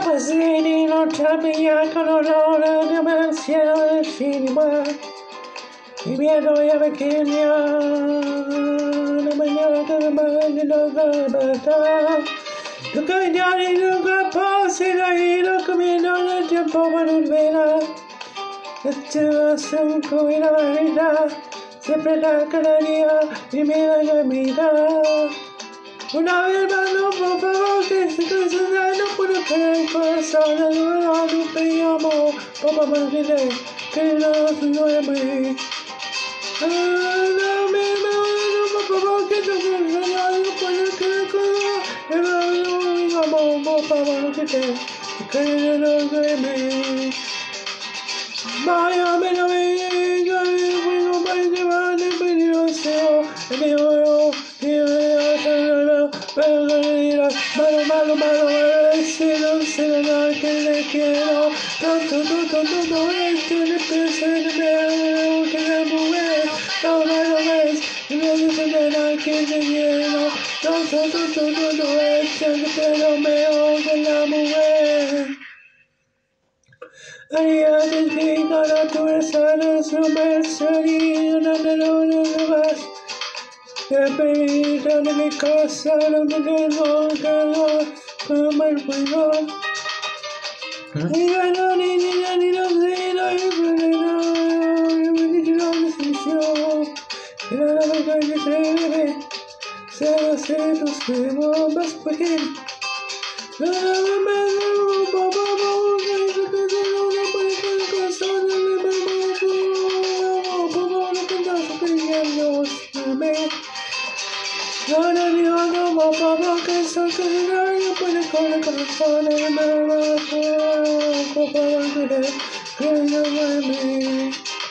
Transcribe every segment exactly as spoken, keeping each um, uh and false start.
Pasini non trapigliano l'ora di pensiero del cinema. Mi viene a vecchia, la maniera che mi non va bene. Tu cagnari non capassi da io come non è tempo per un vena. E te va sempre in la verità, sempre da canaria, di me la gamita. Una vez más no por favor que se cansa no puedo creer el corazón de nuevo no te llamo papá mantiene que no se duerme no me no por favor que se cansa no puedo creer que no llamo papá mantiene que no se duerme vaya me lo venga vengo más que vale peligroso me oro malo, malo, malo, malo, ese no se lo da que le quiero, tanto, tanto, tanto, este le pese de ver, que la mujer, no me lo ves, y me dice de la que le quiero, tanto, tanto, tanto, este le quiero mejor que la mujer. Haría que diga la naturaleza de su mercería, no te lo demás. La perita de mi casa, no me dejo quedar como el fuego. Y ya no ni ni ni ni no sé, no hay problema, yo me dicho la decisión. Y la verdad que se bebe, se hace tus huevos más pequeños. No, no, no, no, papá, papá, que se te dé una puerta de corazón, no me mamo, papá, no tengas opiniones, no me. No, no, no, no, no, papá, que soy que no puede con el corazón de mi mamá, papá, que no me.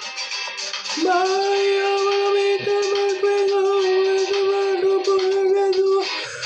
Vaya, mamita, me pego, me tomando por el dedo.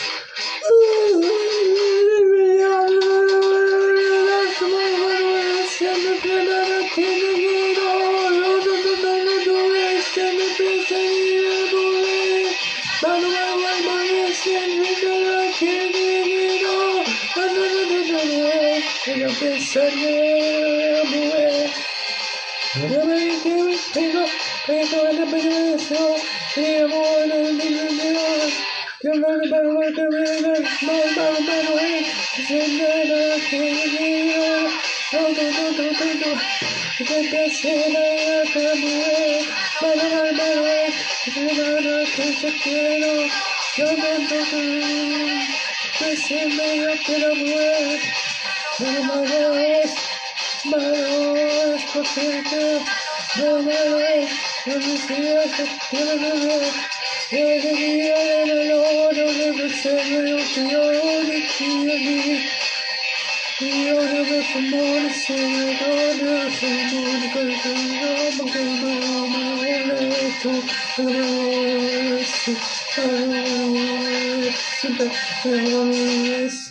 Siempre planada tiene miedo, no, no, no, no, no, no, siempre piensa en el poder. Mano, mano, mano, siempre planada tiene miedo, no, no, no, no, no, no, quiero pensar en el poder. No me digas que me pego, pego en la pedazo, y amor en el Dios. Que no me pego, que me das, no, no, no, no, siempre planada tiene miedo. No, no, no, no, no, no. Que te será que mujer. Mano, mano, mano. Que nada que te quiero. Yo no, no, no. Que se me que la mujer. No malo es. Malo es porque te. No malo es. No me sigas que quiero beber. Yo debía en el oro de mi ser. Que yo no quiero. Yo never from morning to night, I never from morning to night, I'm going to my way to the rest, I want to